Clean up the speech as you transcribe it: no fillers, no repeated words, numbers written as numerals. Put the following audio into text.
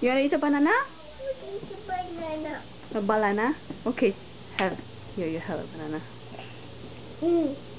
You want to eat a banana? It's a banana. A banana? Okay. Have. Here, you have a banana.